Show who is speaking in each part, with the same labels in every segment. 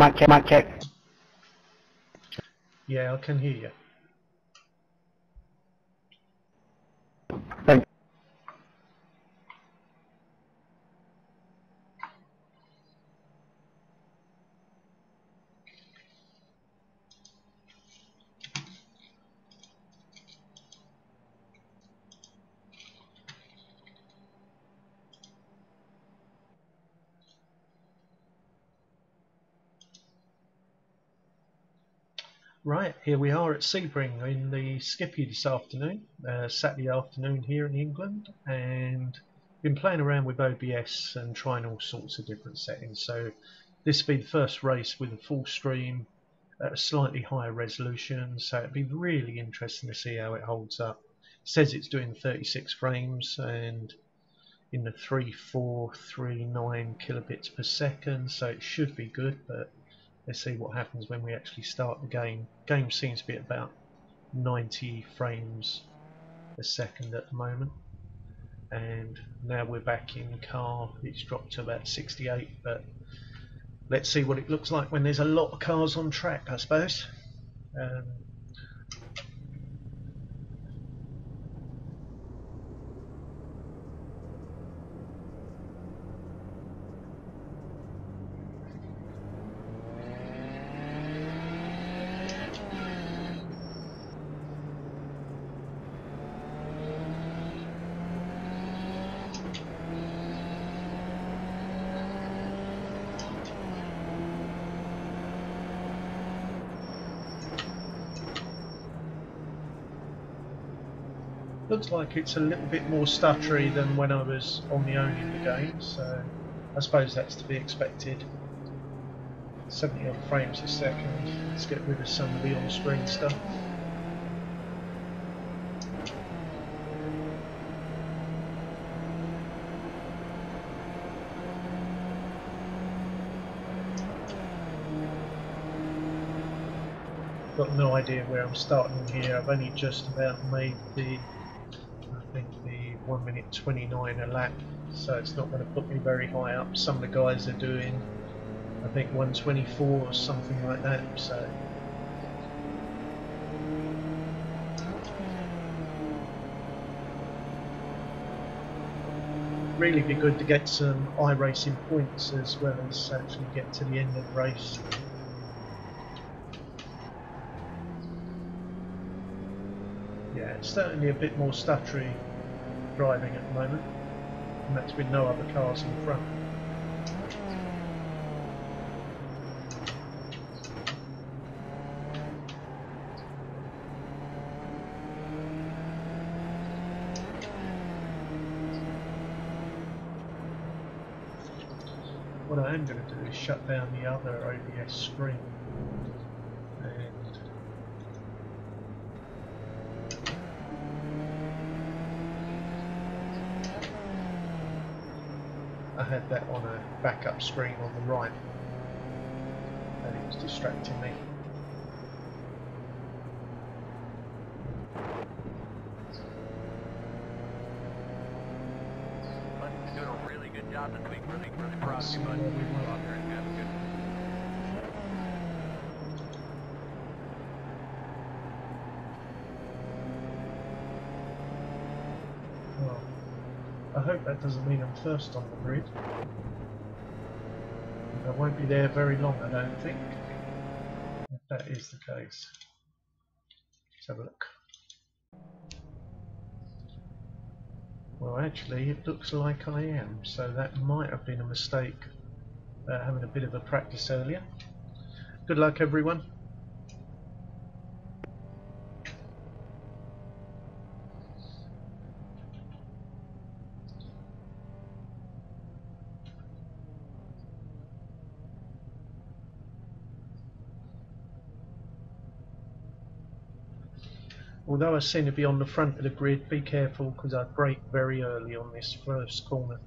Speaker 1: Mic check.
Speaker 2: Yeah, I can hear you.
Speaker 1: Thanks.
Speaker 2: Right, here we are at Sebring in the Skippy this afternoon, Saturday afternoon here in England, and been playing around with OBS and trying all sorts of different settings. So this will be the first race with a full stream at a slightly higher resolution, so it'd be really interesting to see how it holds up. It says it's doing 36 frames and in the 3439 kilobits per second, so it should be good, but let's see what happens when we actually start the game. Game seems to be at about 90 frames a second at the moment, and now we're back in car. It's dropped to about 68, but let's see what it looks like when there's a lot of cars on track, I suppose. Looks like it's a little bit more stuttery than when I was on my own in the game, so I suppose that's to be expected. 70 odd frames a second. Let's get rid of some of the on-screen stuff. Got no idea where I'm starting here. I've only just about made the, I think the 1 minute 29 a lap, so it's not going to put me very high up. Some of the guys are doing, I think 124 or something like that, so really be good to get some iRacing points as well as actually get to the end of the race. Yeah, it's certainly a bit more stuttery driving at the moment, and that's with no other cars in front. What I am going to do is shut down the other OBS screen, and I had that on a backup screen on the right and it was distracting me.
Speaker 3: You're doing a really good job this week. Really proud of you, bud. Go out there and have a good.
Speaker 2: Well, I hope that doesn't mean I'm first on the grid. I won't be there very long, I don't think, if that is the case. Let's have a look. Well, actually, it looks like I am, so that might have been a mistake, having a bit of a practice earlier. Good luck, everyone. Although I seem to be on the front of the grid, be careful because I brake very early on this first corner.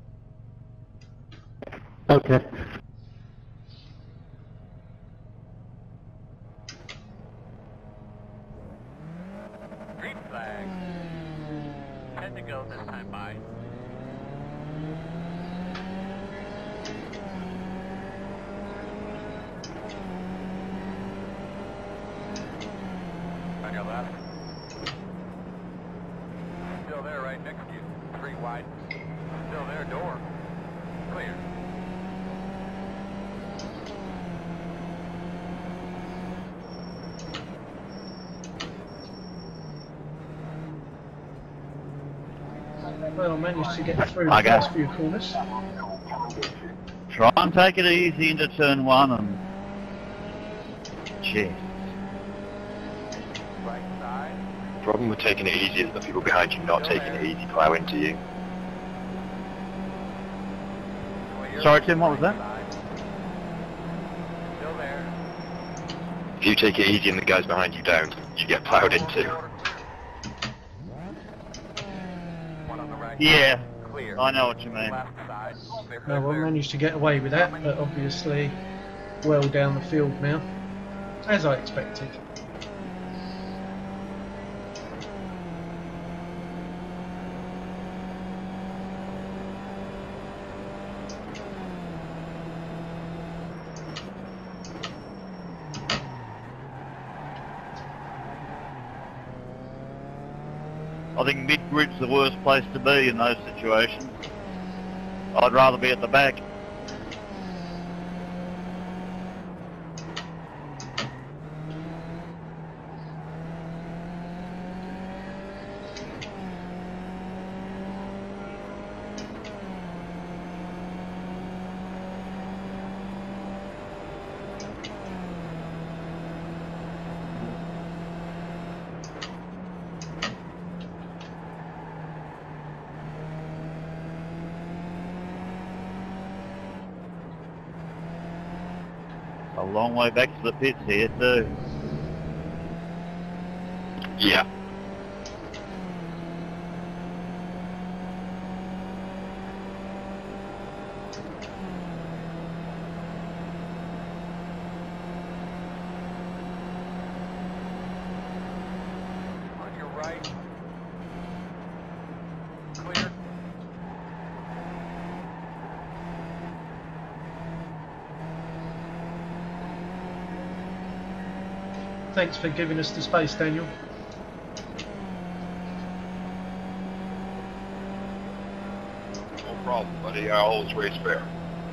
Speaker 1: Okay.
Speaker 3: Green flag. 10 to go this time by. Next to you. 3 wide. Still there, door. Clear.
Speaker 2: Well, I managed to get through the
Speaker 1: Okay.
Speaker 2: first few corners.
Speaker 1: Try and take it easy into turn 1 and... Jeez.
Speaker 3: Right side.
Speaker 4: Problem with taking it easy is the people behind you not taking it easy plow into you.
Speaker 3: Clear.
Speaker 1: Sorry, Tim, what was that?
Speaker 3: Side. Still there.
Speaker 4: If you take it easy and the guys behind you don't, you get plowed into.
Speaker 3: One on the right.
Speaker 1: Yeah,
Speaker 3: Clear.
Speaker 1: I know what you mean.
Speaker 3: Left side. Clear, clear,
Speaker 2: Well, I
Speaker 3: clear.
Speaker 2: managed to get away with that, but obviously well down the field now, as I expected.
Speaker 1: I think mid-grid's the worst place to be in those situations. I'd rather be at the back. A long way back to the pits here too.
Speaker 4: Yeah.
Speaker 3: On your right. Clear.
Speaker 2: Thanks for giving us the space, Daniel.
Speaker 4: No problem, buddy. I always race fair.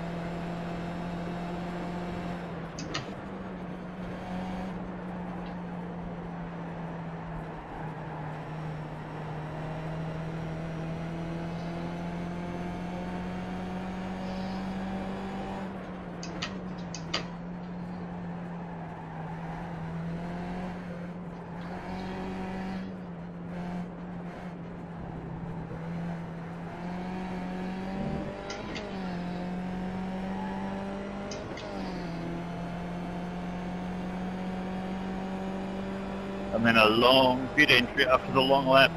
Speaker 1: And then a long pit entry after the long lap.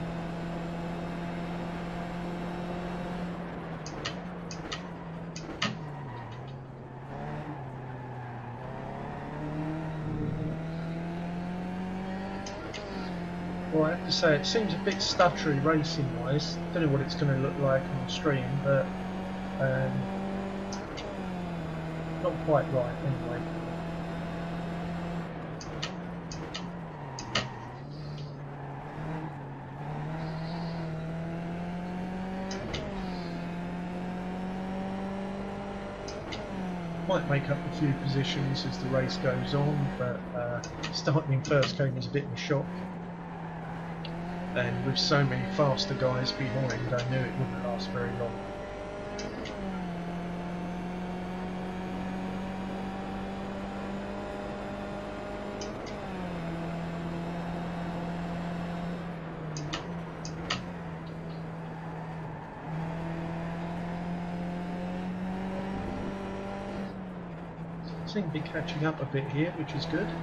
Speaker 2: Well, I have to say, it seems a bit stuttery racing-wise. Don't know what it's going to look like on stream, but not quite right anyway. Might make up a few positions as the race goes on, but starting in first came as a bit of a shock. And with so many faster guys behind, I knew it wouldn't last very long. Seem to be catching up a bit here, which is good.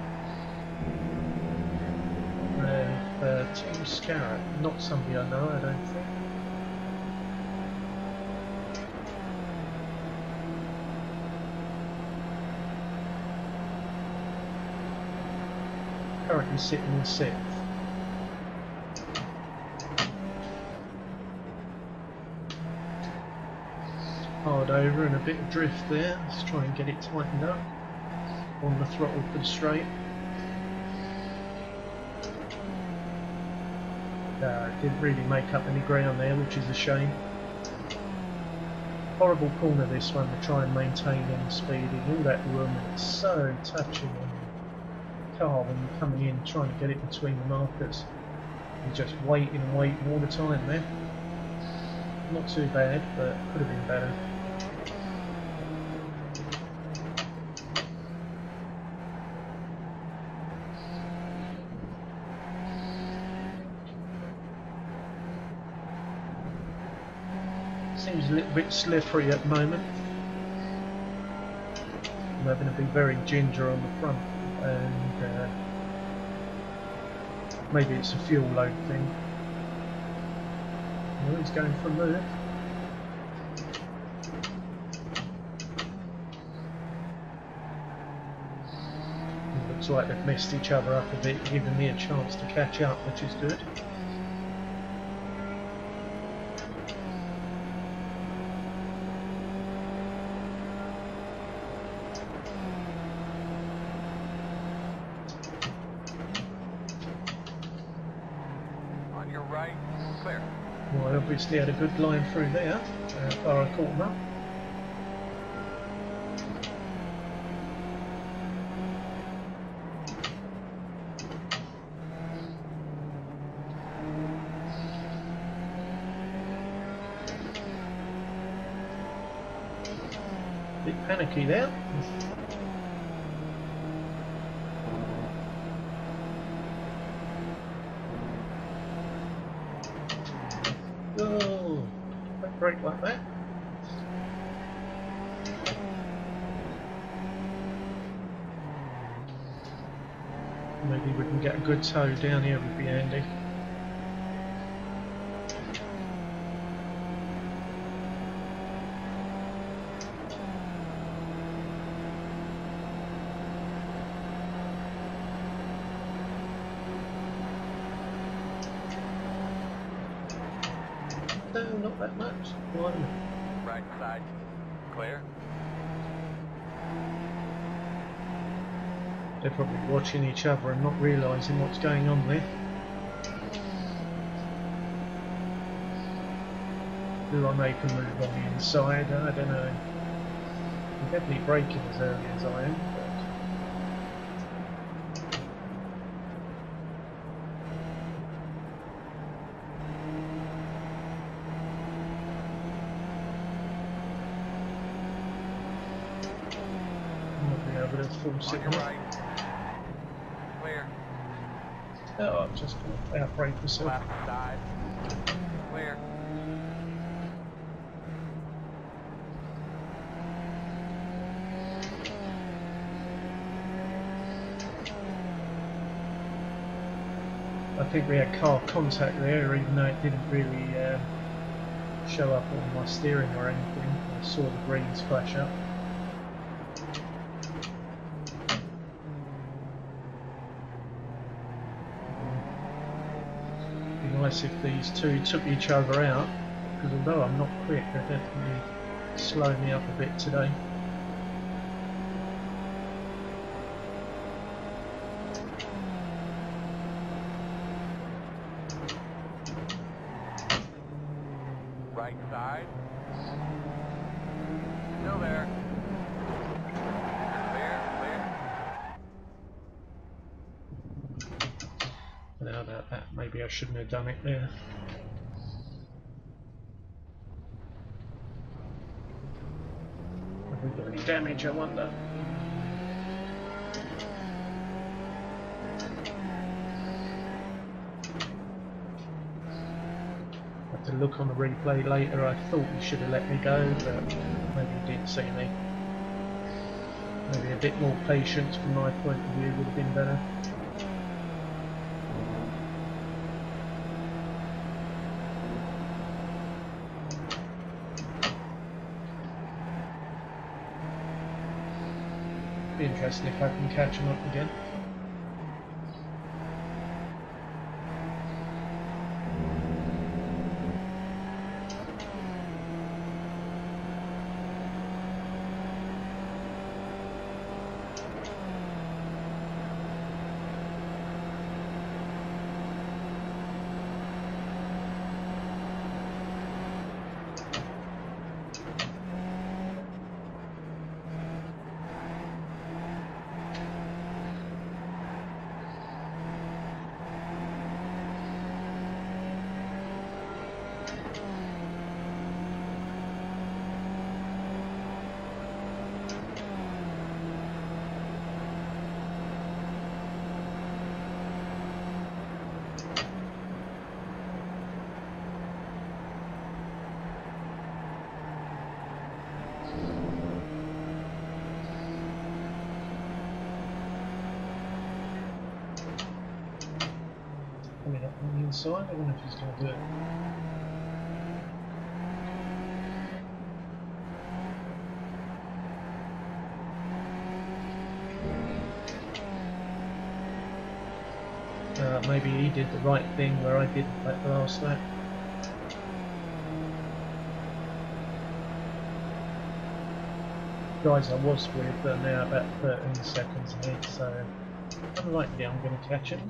Speaker 2: Tim Scarrett, not somebody I know, I don't think. Currently sitting in 6th. Hard over and a bit of drift there. Let's try and get it tightened up. On the throttle for the straight. Didn't really make up any ground there, which is a shame. Horrible corner this one to try and maintain any speed in all that room, and it's so touching on the car when you're coming in trying to get it between the markers. You're just waiting and waiting all the time there. Not too bad, but could have been better. Seems a little bit slippery at the moment. I'm having to be very ginger on the front, and maybe it's a fuel load thing. Oh, he's going for a move. It looks like they've messed each other up a bit, giving me a chance to catch up, which is good.
Speaker 3: On your right, clear.
Speaker 2: Well, I obviously had a good line through there, bar I caught them up. Bit panicky there. Oh, don't break like that. Maybe we can get a good tow down here would be handy. No, not that much. One.
Speaker 3: Right side, clear.
Speaker 2: They're probably watching each other and not realising what's going on there. Do I make a move on the inside? I don't know. I'm definitely braking as early as I am. But it's full
Speaker 3: On your
Speaker 2: signal.
Speaker 3: right, clear.
Speaker 2: Oh, I've just got to outbrake myself.
Speaker 3: Left side, clear.
Speaker 2: I think we had car contact there, even though it didn't really show up on my steering or anything. I saw the greens flash up. It'd be nice if these two took each other out, because although I'm not quick, they're definitely slowing me up a bit today.
Speaker 3: Right side. Still there. Clear, clear.
Speaker 2: Now about that, maybe I shouldn't have done it there. Have we got any damage, I wonder? Have to look on the replay later. I thought he should have let me go, but maybe he didn't see me. Maybe a bit more patience from my point of view would have been better. Be interesting if I can catch him up again. inside. I wonder if he's going to do it. Maybe he did the right thing where I didn't that last lap. Guys I was with are now about 13 seconds ahead, so unlikely I'm going to catch him.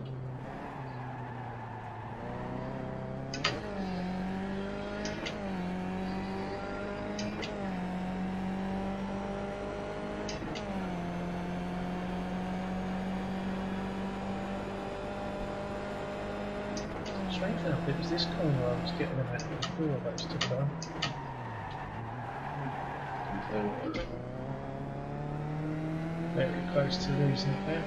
Speaker 2: Strange enough, it was this corner I was getting them at before those took on. Very close to losing it there.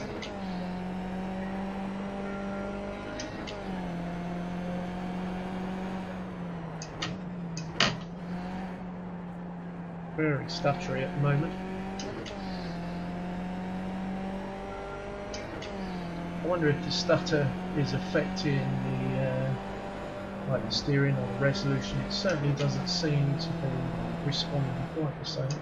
Speaker 2: Very stuttery at the moment. I wonder if the stutter is affecting the like the steering or the resolution. It certainly doesn't seem to be responding quite the same.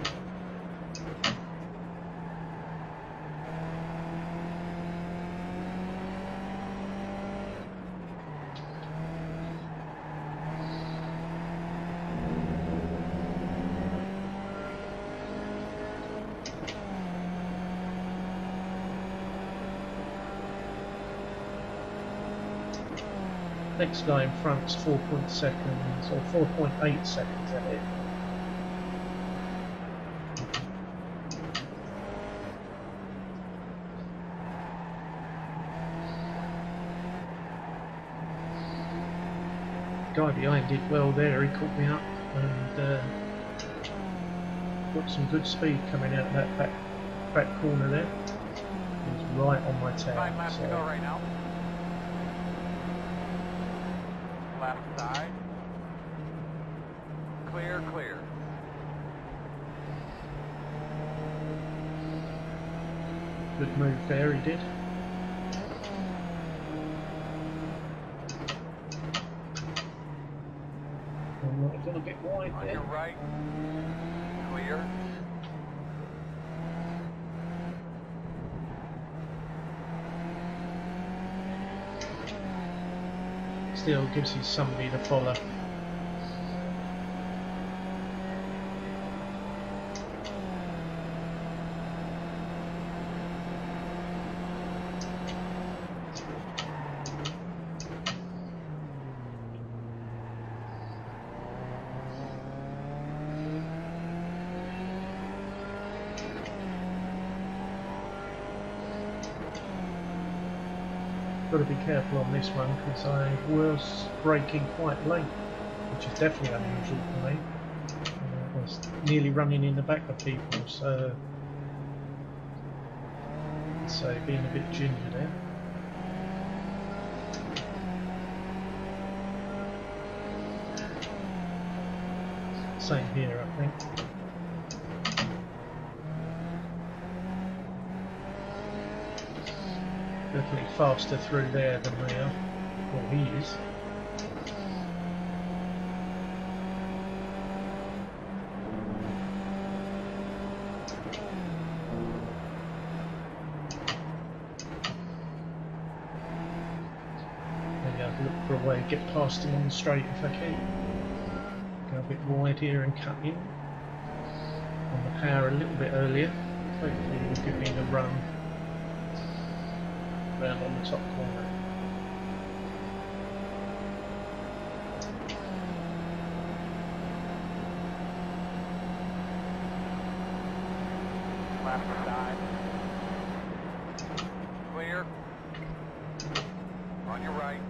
Speaker 2: Next guy in front's 4 seconds or 4.8 seconds ahead. Guy behind did well there, he caught me up and got some good speed coming out of that back corner there. He was right on my tail.
Speaker 3: 5 laps
Speaker 2: So.
Speaker 3: to go right now. Left side. Clear, clear.
Speaker 2: Good move there, he did. I've gone a bit wide
Speaker 3: On
Speaker 2: there.
Speaker 3: your right. Clear.
Speaker 2: Still gives you somebody to follow. Got to be careful on this one because I was braking quite late, which is definitely unusual for me. I was nearly running in the back of people, so being a bit ginger there. Same here, I think. Definitely faster through there than they are. Well, he is. Maybe I'll look for a way to get past him on the straight if I can. Go a bit wide here and cut in. On the power a little bit earlier. Hopefully it will give me the run round on the top corner.
Speaker 3: Left side. Clear. On your right.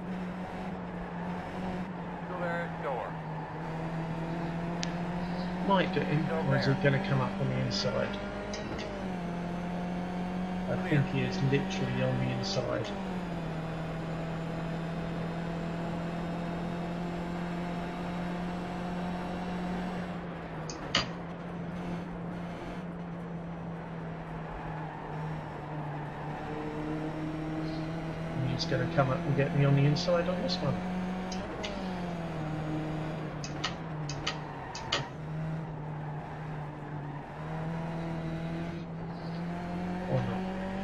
Speaker 3: Still there at door.
Speaker 2: Might get him, or is he going to come up on the inside? I think he is literally on the inside. going to come up and get me on the inside on this one. Or not.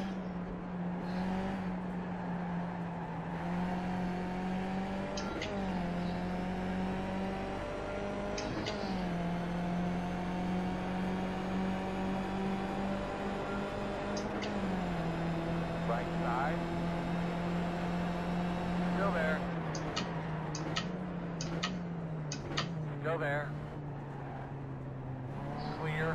Speaker 3: Right side. Still there. Still there. Clear.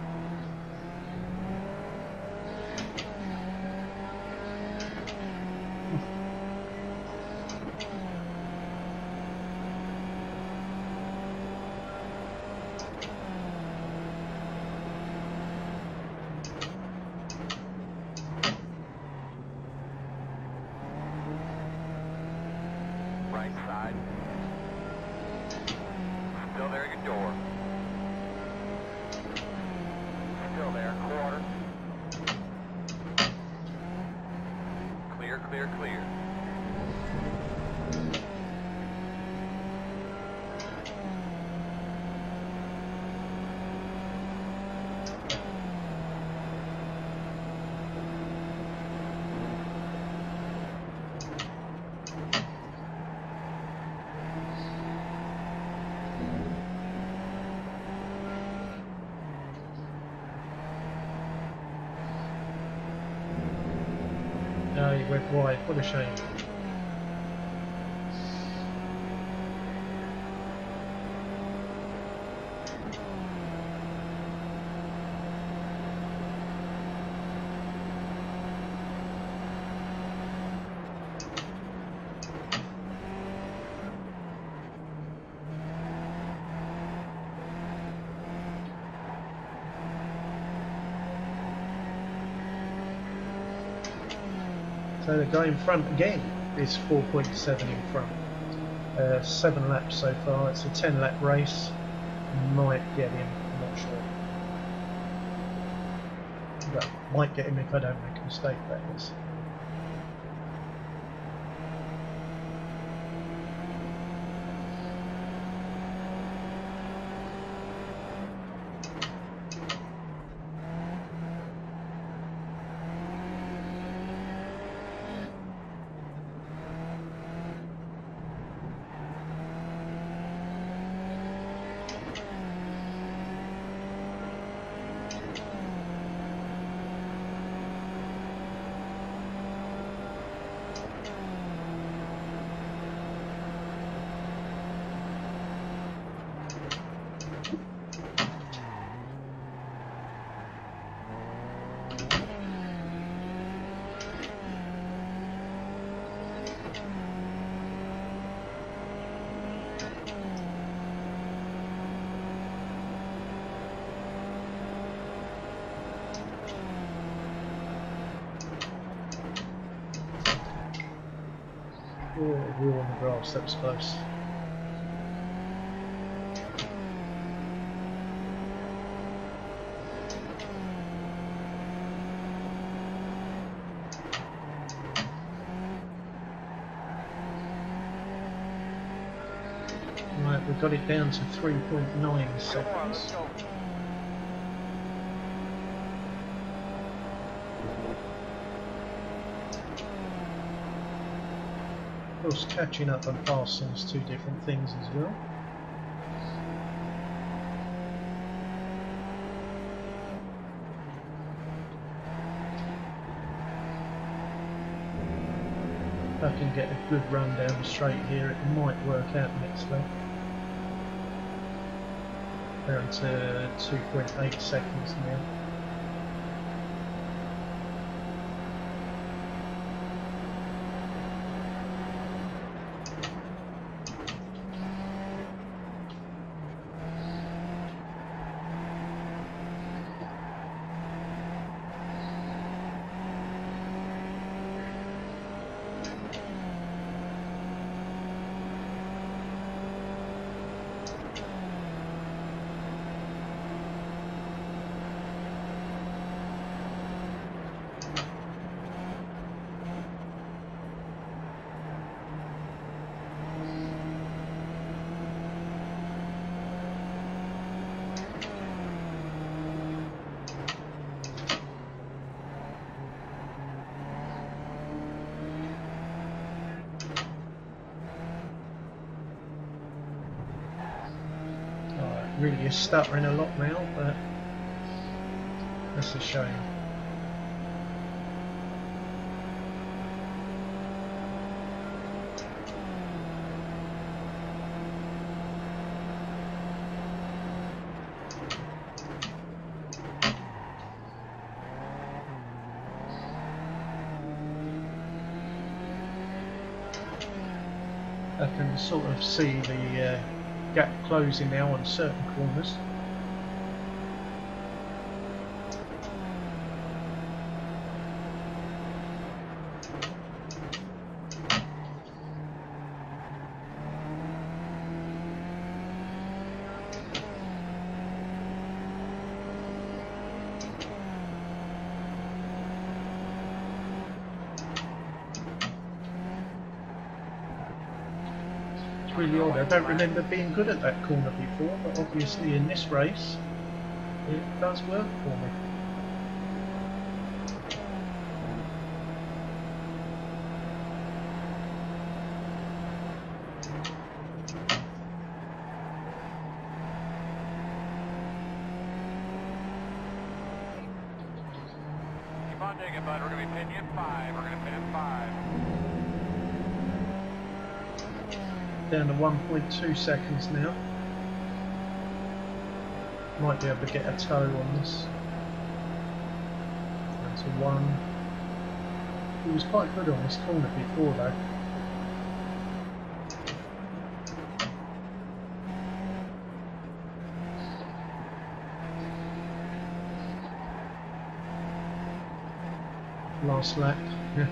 Speaker 3: Right side. Still there at your door. Still there, quarter. Clear, clear, clear.
Speaker 2: No, he went wide. What a shame. So the guy in front again is 4.7 in front. 7 laps so far. It's a 10-lap race. Might get him. I'm not sure. Well, might get him if I don't make a mistake. That is. Oh, wheel on the grass, that was close. Right, we've got it down to 3.9
Speaker 3: Come on, let's
Speaker 2: seconds.
Speaker 3: go.
Speaker 2: Of course, catching up and passing is two different things as well. If I can get a good run down the straight here, it might work out next lap. Down to 2.8 seconds now. really is stuttering a lot now, but that's a shame. I can sort of see the gap closing now on certain corners. Really odd. I don't remember being good at that corner before, but obviously in this race it does work for me.
Speaker 3: Keep on digging, bud. We're going to be pinning you at 5. We're going to pin at 5.
Speaker 2: Down to 1.2 seconds now. Might be able to get a toe on this. Down to 1. He was quite good on this corner before though. Last lap. Yeah.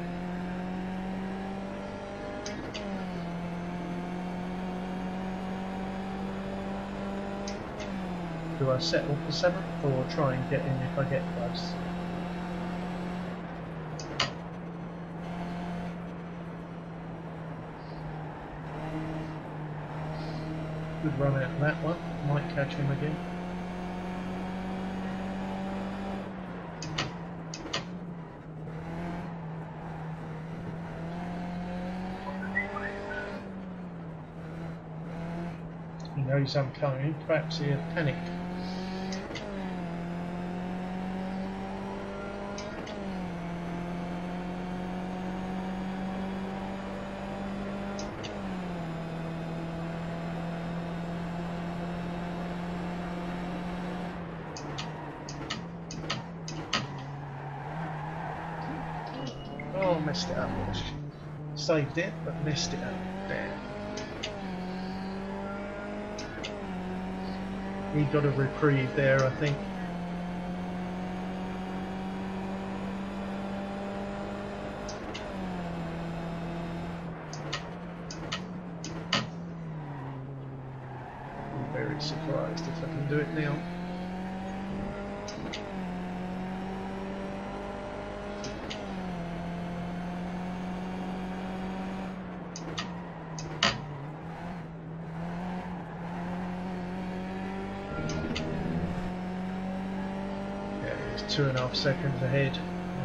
Speaker 2: Do I settle for 7th or try and get in if I get close? Good run out of that one. Might catch him again. He knows I'm coming. Perhaps he'll panic. Oh, messed it up. Saved it, but messed it up. Damn. He got a reprieve there, I think. I'm very surprised if I can do it now. Yeah, he's 2.5 seconds ahead.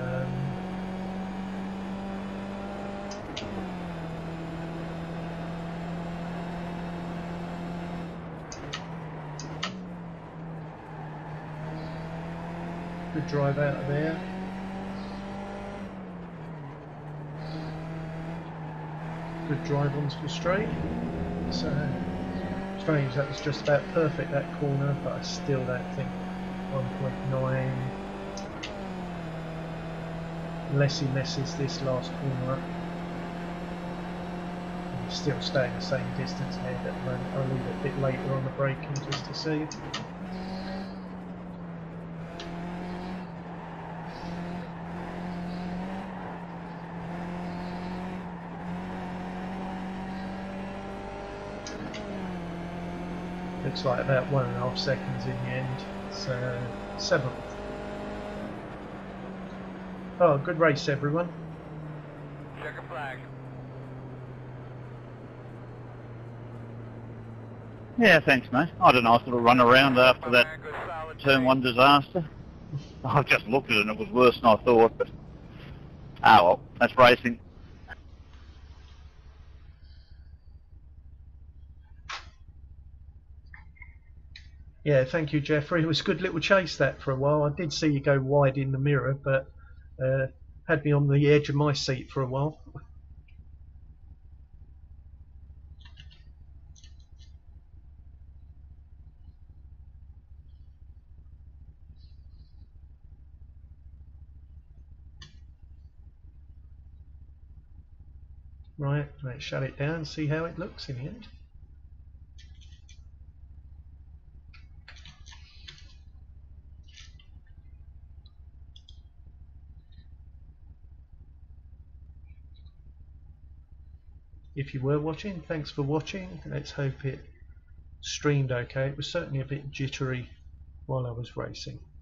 Speaker 2: Good drive out of there. Good drive onto the straight. So strange, that was just about perfect that corner, but I still don't think 1.9. Unless he messes this last corner up. He's still staying the same distance ahead at the moment. I'll leave it a bit later on the braking just to see. Looks like about 1.5 seconds in the end. So 7th. Oh, good race, everyone.
Speaker 3: Check a flag.
Speaker 1: Yeah, thanks, mate. I had a nice little run around after that
Speaker 3: Good solid
Speaker 1: Turn
Speaker 3: change.
Speaker 1: 1 disaster. I just looked at it and it was worse than I thought, but ah well, that's racing.
Speaker 2: Yeah, thank you, Jeffrey. It was a good little chase that for a while. I did see you go wide in the mirror, but had me on the edge of my seat for a while. Right, let's shut it down and see how it looks in the end. If you were watching, thanks for watching. Let's hope it streamed okay. It was certainly a bit jittery while I was racing.